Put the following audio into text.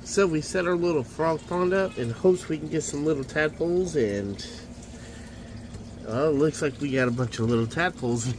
So we set our little frog pond up in hopes we can get some little tadpoles, and looks like we got a bunch of little tadpoles.